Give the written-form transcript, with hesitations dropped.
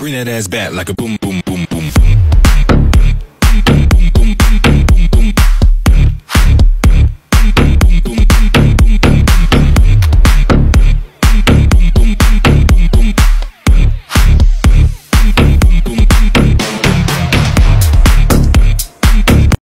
Bring that ass back like a boom, boom, boom.